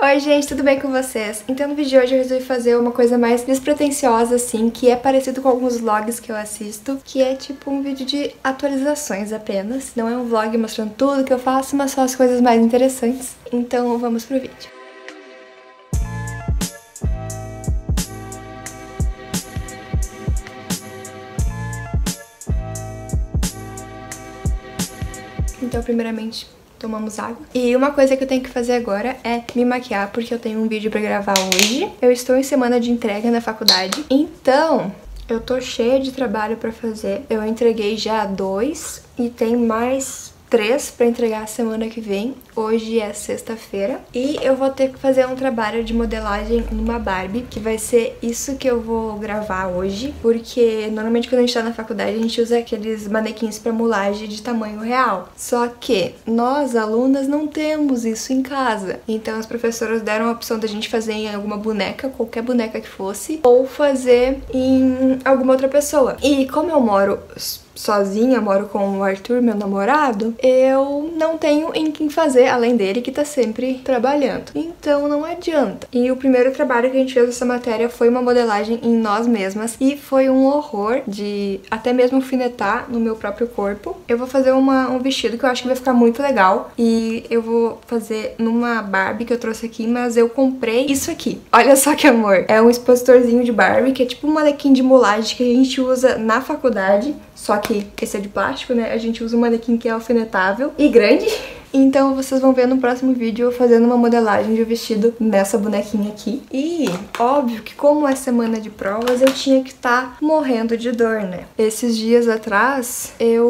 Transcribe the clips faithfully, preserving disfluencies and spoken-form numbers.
Oi gente, tudo bem com vocês? Então no vídeo de hoje eu resolvi fazer uma coisa mais despretensiosa assim, que é parecido com alguns vlogs que eu assisto, que é tipo um vídeo de atualizações apenas. Não é um vlog mostrando tudo que eu faço, mas só as coisas mais interessantes. Então vamos pro vídeo. Então primeiramente tomamos água. E uma coisa que eu tenho que fazer agora é me maquiar, porque eu tenho um vídeo pra gravar hoje. Eu estou em semana de entrega na faculdade, então eu tô cheia de trabalho pra fazer. Eu entreguei já dois e tem mais três pra entregar semana que vem. Hoje é sexta-feira e eu vou ter que fazer um trabalho de modelagem numa Barbie, que vai ser isso que eu vou gravar hoje, porque normalmente quando a gente tá na faculdade a gente usa aqueles manequins pra mulagem de tamanho real. Só que nós, alunas, não temos isso em casa. Então as professoras deram a opção da gente fazer em alguma boneca, qualquer boneca que fosse, ou fazer em alguma outra pessoa. E como eu moro sozinha, moro com o Arthur, meu namorado, eu não tenho em quem fazer além dele, que tá sempre trabalhando. Então não adianta. E o primeiro trabalho que a gente fez nessa matéria foi uma modelagem em nós mesmas e foi um horror de até mesmo alfinetar no meu próprio corpo. Eu vou fazer uma, um vestido que eu acho que vai ficar muito legal e eu vou fazer numa Barbie que eu trouxe aqui, mas eu comprei isso aqui. Olha só que amor! É um expositorzinho de Barbie, que é tipo um manequim de mulagem que a gente usa na faculdade. Só que esse é de plástico, né? A gente usa um manequim que é alfinetável e grande. Então vocês vão ver no próximo vídeo eu fazendo uma modelagem de um vestido nessa bonequinha aqui. E óbvio que como é semana de provas, eu tinha que estar morrendo de dor, né? Esses dias atrás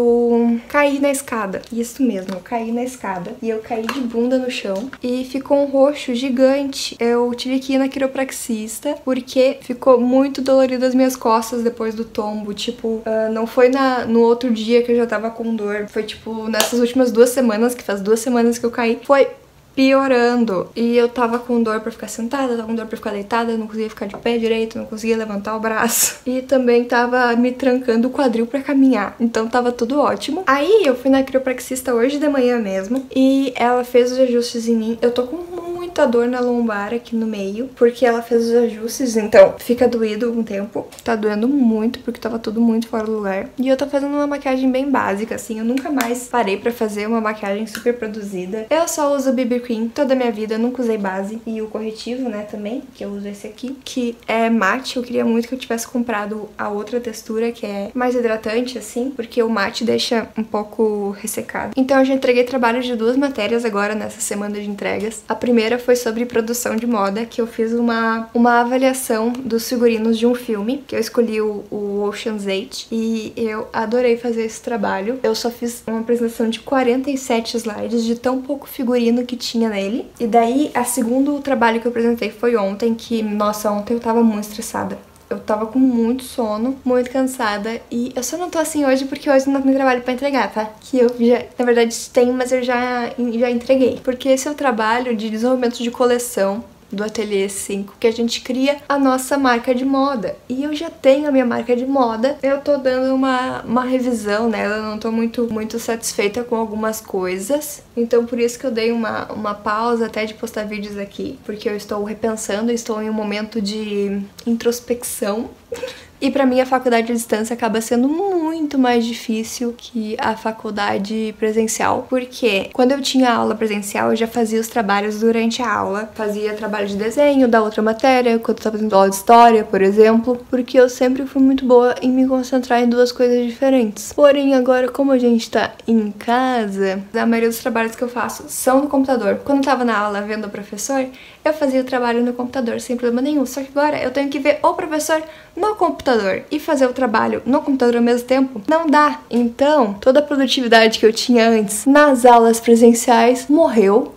eu caí na escada. Isso mesmo, eu caí na escada. E eu caí de bunda no chão e ficou um roxo gigante. Eu tive que ir na quiropraxista porque ficou muito dolorido as minhas costas depois do tombo. Tipo, uh, não foi na, no outro dia que eu já tava com dor. Foi tipo nessas últimas duas semanas, que faz duas semanas que eu caí, foi piorando. E eu tava com dor pra ficar sentada, tava com dor pra ficar deitada, não conseguia ficar de pé direito, não conseguia levantar o braço. E também tava me trancando o quadril pra caminhar. Então tava tudo ótimo. Aí eu fui na quiropraxista hoje de manhã mesmo e ela fez os ajustes em mim. Eu tô com muita dor na lombar aqui no meio, porque ela fez os ajustes, então fica doído um tempo. Tá doendo muito, porque tava tudo muito fora do lugar. E eu tô fazendo uma maquiagem bem básica, assim. Eu nunca mais parei pra fazer uma maquiagem super produzida. Eu só uso B B Cream toda a minha vida, eu nunca usei base. E o corretivo, né, também, que eu uso esse aqui, que é mate. Eu queria muito que eu tivesse comprado a outra textura, que é mais hidratante, assim, porque o mate deixa um pouco ressecado. Então eu já entreguei trabalho de duas matérias agora nessa semana de entregas. A primeira foi sobre produção de moda, que eu fiz uma, uma avaliação dos figurinos de um filme, que eu escolhi o, o Ocean's Eight, e eu adorei fazer esse trabalho. Eu só fiz uma apresentação de quarenta e sete slides, de tão pouco figurino que tinha nele. E daí, a segundo trabalho que eu apresentei foi ontem, que, nossa, ontem eu tava muito estressada. Eu tava com muito sono, muito cansada, e eu só não tô assim hoje porque hoje não tem trabalho pra entregar, tá? Que eu já, na verdade, tenho, mas eu já, já entreguei. Porque esse é o trabalho de desenvolvimento de coleção do Ateliê cinco, que a gente cria a nossa marca de moda. E eu já tenho a minha marca de moda, eu tô dando uma, uma revisão nela, eu não tô muito, muito satisfeita com algumas coisas. Então por isso que eu dei uma, uma pausa até de postar vídeos aqui, porque eu estou repensando, estou em um momento de introspecção. E pra mim a faculdade à distância acaba sendo muito mais difícil que a faculdade presencial, porque quando eu tinha aula presencial eu já fazia os trabalhos durante a aula, fazia trabalho de desenho da outra matéria, quando eu tava fazendo aula de história, por exemplo, porque eu sempre fui muito boa em me concentrar em duas coisas diferentes. Porém agora, como a gente tá em casa, a maioria dos trabalhos que eu faço são no computador. Quando eu tava na aula vendo o professor, eu fazia o trabalho no computador sem problema nenhum, só que agora eu tenho que ver o professor no computador e fazer o trabalho no computador ao mesmo tempo. Não dá. Então, toda a produtividade que eu tinha antes nas aulas presenciais morreu.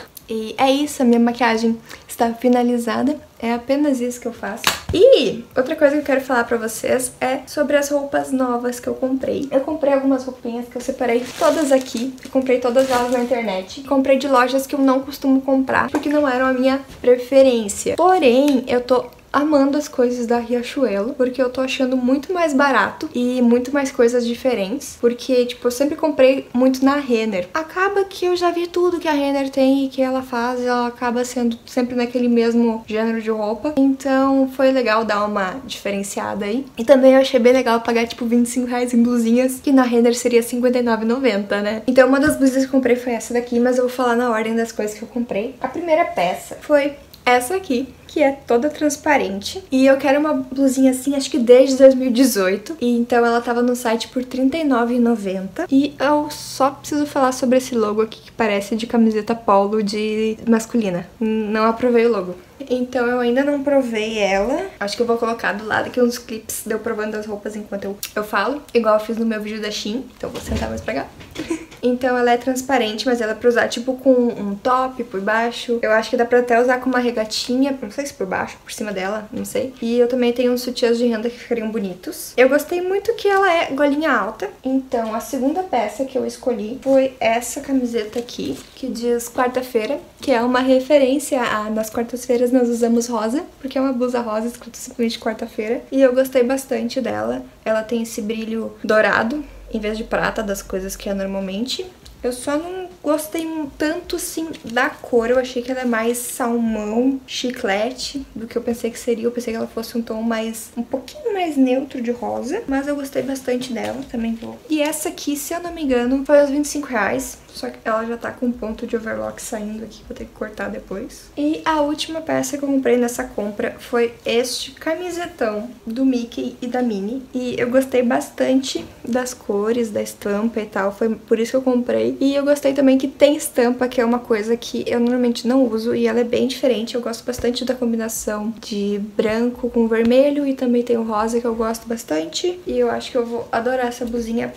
E é isso, a minha maquiagem está finalizada. É apenas isso que eu faço. E outra coisa que eu quero falar pra vocês é sobre as roupas novas que eu comprei. Eu comprei algumas roupinhas que eu separei todas aqui. Eu comprei todas elas na internet. Comprei de lojas que eu não costumo comprar, porque não eram a minha preferência. Porém, eu tô amando as coisas da Riachuelo, porque eu tô achando muito mais barato e muito mais coisas diferentes, porque, tipo, eu sempre comprei muito na Renner. Acaba que eu já vi tudo que a Renner tem e que ela faz, e ela acaba sendo sempre naquele mesmo gênero de roupa, então foi legal dar uma diferenciada aí. E também eu achei bem legal pagar, tipo, vinte e cinco reais em blusinhas, que na Renner seria cinquenta e nove reais e noventa centavos, né? Então uma das blusas que eu comprei foi essa daqui, mas eu vou falar na ordem das coisas que eu comprei. A primeira peça foi essa aqui, que é toda transparente. E eu quero uma blusinha assim, acho que desde dois mil e dezoito. E então ela tava no site por trinta e nove reais e noventa centavos. E eu só preciso falar sobre esse logo aqui, que parece de camiseta polo de masculina. Não aprovei o logo. Então eu ainda não provei ela. Acho que eu vou colocar do lado aqui uns clips de eu provando as roupas enquanto eu, eu falo. Igual eu fiz no meu vídeo da Shein. Então eu vou sentar mais pra cá. Então ela é transparente, mas ela é pra usar tipo com um top por baixo. Eu acho que dá pra até usar com uma regatinha, não sei se por baixo, por cima dela, não sei. E eu também tenho uns sutiãs de renda que ficariam bonitos. Eu gostei muito que ela é golinha alta. Então a segunda peça que eu escolhi foi essa camiseta aqui, que diz quarta-feira, que é uma referência a nas quartas-feiras nós usamos rosa, porque é uma blusa rosa escrito simplesmente quarta-feira. E eu gostei bastante dela. Ela tem esse brilho dourado em vez de prata das coisas que é normalmente. Eu só não gostei tanto, assim, da cor. Eu achei que ela é mais salmão, chiclete, do que eu pensei que seria. Eu pensei que ela fosse um tom mais, um pouquinho mais neutro de rosa. Mas eu gostei bastante dela, também vou. E essa aqui, se eu não me engano, foi uns vinte e cinco reais. Só que ela já tá com um ponto de overlock saindo aqui, vou ter que cortar depois. E a última peça que eu comprei nessa compra foi este camisetão do Mickey e da Minnie. E eu gostei bastante das cores, da estampa e tal, foi por isso que eu comprei. E eu gostei também que tem estampa, que é uma coisa que eu normalmente não uso e ela é bem diferente. Eu gosto bastante da combinação de branco com vermelho e também tem o rosa que eu gosto bastante. E eu acho que eu vou adorar essa blusinha.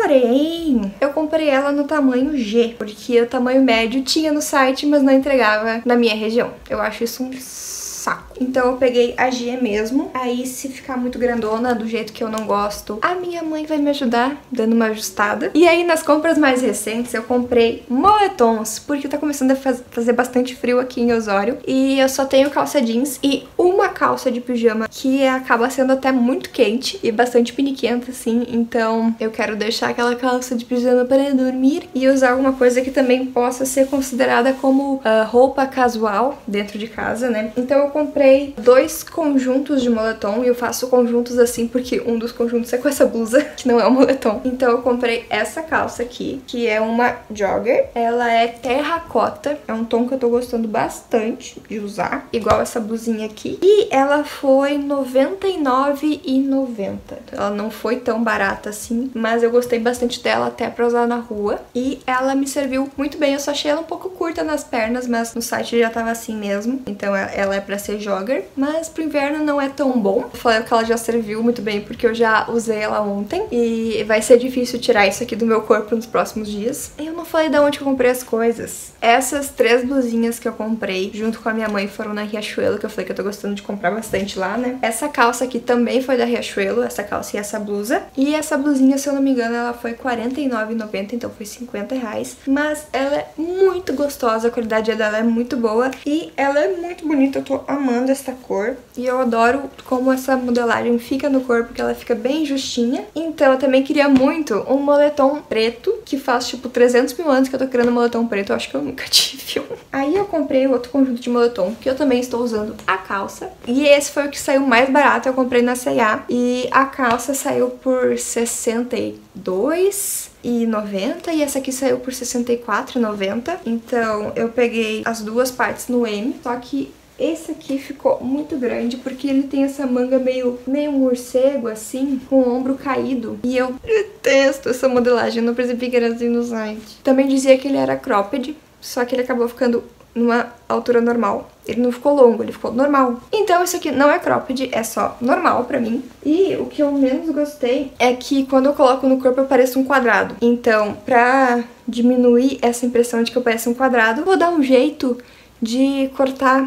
Porém, eu comprei ela no tamanho G, porque o tamanho médio tinha no site, mas não entregava na minha região. Eu acho isso um saco. Então eu peguei a G mesmo. Aí se ficar muito grandona, do jeito que eu não gosto, a minha mãe vai me ajudar dando uma ajustada. E aí nas compras mais recentes eu comprei moletons, porque tá começando a faz fazer bastante frio aqui em Osório. E eu só tenho calça jeans e uma calça de pijama que acaba sendo até muito quente e bastante piniquenta assim. Então eu quero deixar aquela calça de pijama para dormir e usar alguma coisa que também possa ser considerada como uh, roupa casual dentro de casa, né? Então eu comprei dois conjuntos de moletom e eu faço conjuntos assim porque um dos conjuntos é com essa blusa, que não é um moletom. Então eu comprei essa calça aqui, que é uma jogger. Ela é terracota, é um tom que eu tô gostando bastante de usar, igual essa blusinha aqui. E ela foi noventa e nove reais e noventa centavos. Ela não foi tão barata assim, mas eu gostei bastante dela até pra usar na rua. E ela me serviu muito bem, eu só achei ela um pouco curta nas pernas, mas no site já tava assim mesmo. Então ela é pra ser jogger, mas pro inverno não é tão bom. Eu falei que ela já serviu muito bem porque eu já usei ela ontem e vai ser difícil tirar isso aqui do meu corpo nos próximos dias. Eu não falei de onde eu comprei as coisas. Essas três blusinhas que eu comprei junto com a minha mãe foram na Riachuelo, que eu falei que eu tô gostando de comprar bastante lá, né? Essa calça aqui também foi da Riachuelo, essa calça e essa blusa. E essa blusinha, se eu não me engano, ela foi quarenta e nove reais e noventa centavos, então foi cinquenta reais. Mas ela é muito gostosa, a qualidade dela é muito boa e ela é muito bonita, eu tô amando essa cor. E eu adoro como essa modelagem fica no corpo, que ela fica bem justinha. Então eu também queria muito um moletom preto, que faz tipo trezentos mil anos que eu tô querendo um moletom preto, eu acho que eu nunca tive um. Aí eu comprei outro conjunto de moletom, que eu também estou usando a calça. E esse foi o que saiu mais barato, eu comprei na C e A. E a calça saiu por sessenta e dois reais e noventa e essa aqui saiu por sessenta e quatro reais e noventa. Então eu peguei as duas partes no M, só que esse aqui ficou muito grande porque ele tem essa manga meio, meio morcego assim, com o ombro caído. E eu detesto essa modelagem, eu não percebi que era assim no site. Também dizia que ele era cropped, só que ele acabou ficando numa altura normal. Ele não ficou longo, ele ficou normal. Então isso aqui não é cropped, é só normal pra mim. E o que eu menos gostei é que quando eu coloco no corpo eu pareço um quadrado. Então, pra diminuir essa impressão de que eu pareço um quadrado, eu vou dar um jeito de cortar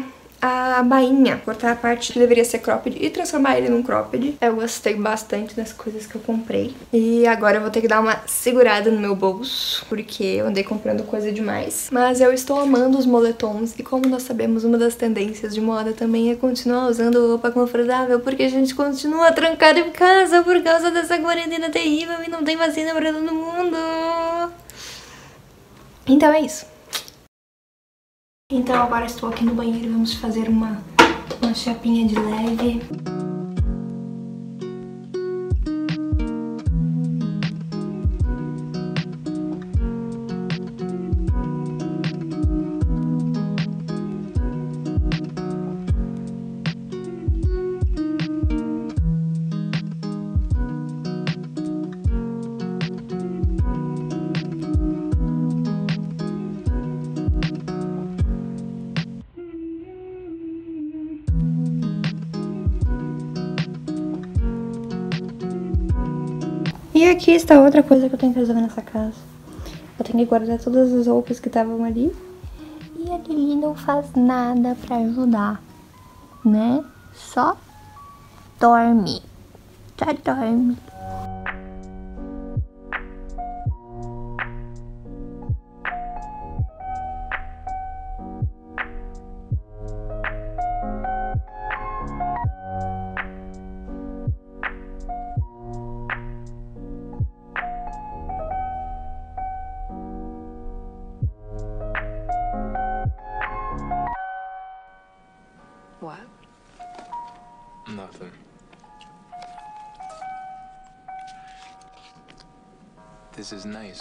a bainha, cortar a parte que deveria ser cropped e transformar ele num cropped. Eu gostei bastante das coisas que eu comprei. E agora eu vou ter que dar uma segurada no meu bolso, porque eu andei comprando coisa demais. Mas eu estou amando os moletons e, como nós sabemos, uma das tendências de moda também é continuar usando roupa confortável, porque a gente continua trancado em casa por causa dessa quarentena terrível e não tem vacina pra todo mundo. Então é isso. Então agora estou aqui no banheiro e vamos fazer uma, uma chapinha de leve. E aqui está outra coisa que eu tenho que resolver nessa casa. Eu tenho que guardar todas as roupas que estavam ali. E a Lili não faz nada pra ajudar, né? Só dorme. Só dorme. What? Nothing. This is nice.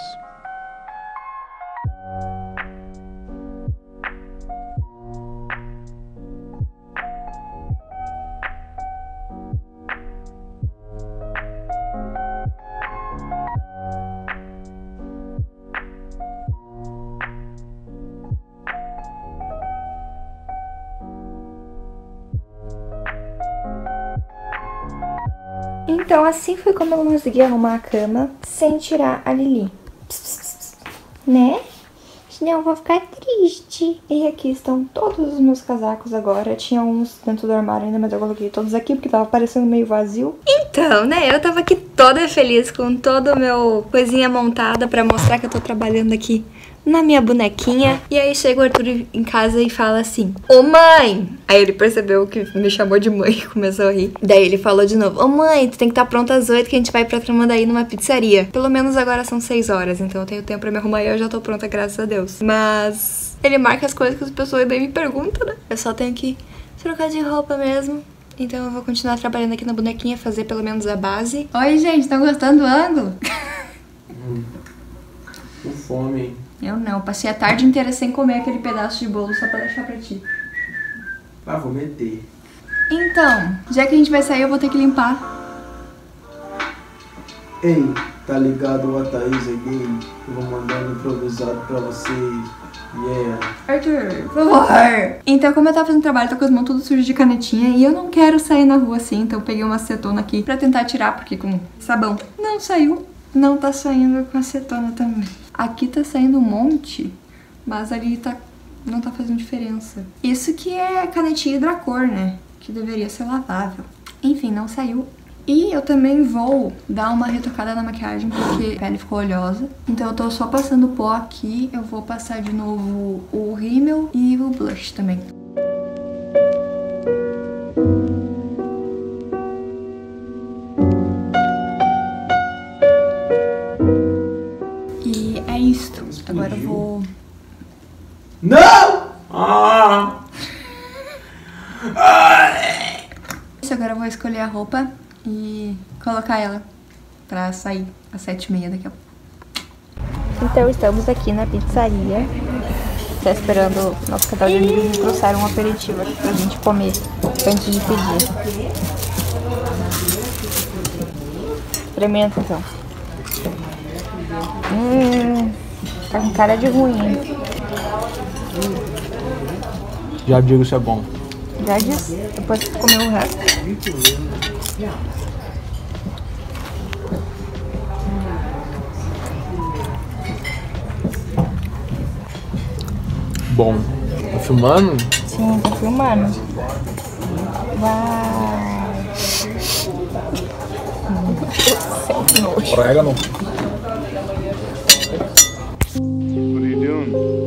Então assim foi como eu consegui arrumar a cama sem tirar a Lili. Pss, pss, pss, né? Senão eu vou ficar triste. E aqui estão todos os meus casacos agora. Tinha uns dentro do armário ainda, mas eu coloquei todos aqui porque tava parecendo meio vazio. Então, né, eu tava aqui toda feliz com todo o meu coisinha montada pra mostrar que eu tô trabalhando aqui na minha bonequinha. E aí chega o Arthur em casa e fala assim: ô mãe! Aí ele percebeu que me chamou de mãe e começou a rir. Daí ele falou de novo: ô mãe, tu tem que estar pronta às oito que a gente vai pra Tramandaí numa pizzaria. Pelo menos agora são seis horas, então eu tenho tempo pra me arrumar e eu já tô pronta, graças a Deus. Mas ele marca as coisas que as pessoas bem me perguntam, né? Eu só tenho que trocar de roupa mesmo. Então eu vou continuar trabalhando aqui na bonequinha, fazer pelo menos a base. Oi, gente, estão gostando do ângulo? Hum, com fome, hein? Eu não, passei a tarde inteira sem comer aquele pedaço de bolo só pra deixar pra ti. Ah, vou meter. Então, já que a gente vai sair, eu vou ter que limpar. Ei, tá ligado a Thaís é gay? Eu vou mandar um improvisado pra vocês. Yeah. Arthur, por favor. Então, como eu tava fazendo trabalho, tô com as mãos tudo sujas de canetinha e eu não quero sair na rua assim, então eu peguei uma acetona aqui pra tentar tirar, porque com sabão não saiu. Não tá saindo com acetona também. Aqui tá saindo um monte, mas ali tá, não tá fazendo diferença. Isso que é canetinha Hidracor, né? Que deveria ser lavável. Enfim, não saiu. E eu também vou dar uma retocada na maquiagem, porque a pele ficou oleosa. Então eu tô só passando pó aqui. Eu vou passar de novo o rímel e o blush também. E é isto. Agora eu vou... Não! Ah! Isso, agora eu vou escolher a roupa e colocar ela pra sair às sete e meia daqui a pouco. Então estamos aqui na pizzaria. Tá esperando o nosso casal de amigos me trouxeram um aperitivo aqui pra gente comer antes de pedir. Experimenta então. Hum, tá com cara de ruim. Já digo se é bom. Já disse, depois que comer o resto. Bom. filmando? Sim, tô filmando. Vai. Orégano. What are you doing?